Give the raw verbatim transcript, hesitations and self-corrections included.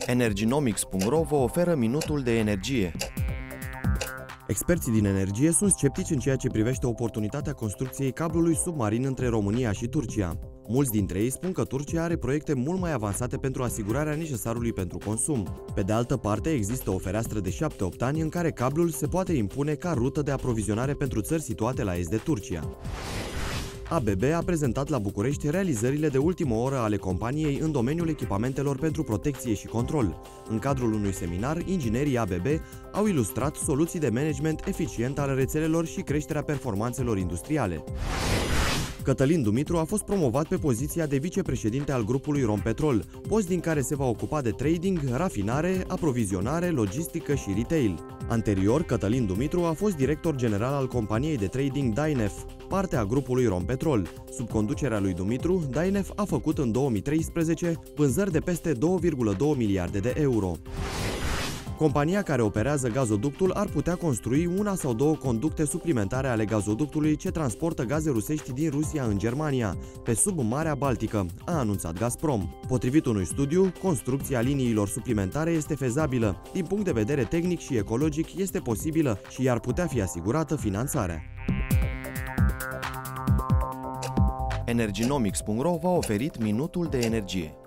Energinomics punct ro vă oferă minutul de energie. Experții din energie sunt sceptici în ceea ce privește oportunitatea construcției cablului submarin între România și Turcia. Mulți dintre ei spun că Turcia are proiecte mult mai avansate pentru asigurarea necesarului pentru consum. Pe de altă parte, există o fereastră de șapte opt ani în care cablul se poate impune ca rută de aprovizionare pentru țări situate la est de Turcia. A B B a prezentat la București realizările de ultimă oră ale companiei în domeniul echipamentelor pentru protecție și control. În cadrul unui seminar, inginerii A B B au ilustrat soluții de management eficient al rețelelor și creșterea performanțelor industriale. Cătălin Dumitru a fost promovat pe poziția de vicepreședinte al grupului Rompetrol, post din care se va ocupa de trading, rafinare, aprovizionare, logistică și retail. Anterior, Cătălin Dumitru a fost director general al companiei de trading Dynef, parte a grupului Rompetrol. Sub conducerea lui Dumitru, Dynef a făcut în două mii treisprezece vânzări de peste două virgulă doi miliarde de euro. Compania care operează gazoductul ar putea construi una sau două conducte suplimentare ale gazoductului ce transportă gaze rusești din Rusia în Germania, pe sub Marea Baltică, a anunțat Gazprom. Potrivit unui studiu, construcția liniilor suplimentare este fezabilă. Din punct de vedere tehnic și ecologic este posibilă și i-ar putea fi asigurată finanțarea. Energinomics punct ro v-a oferit minutul de energie.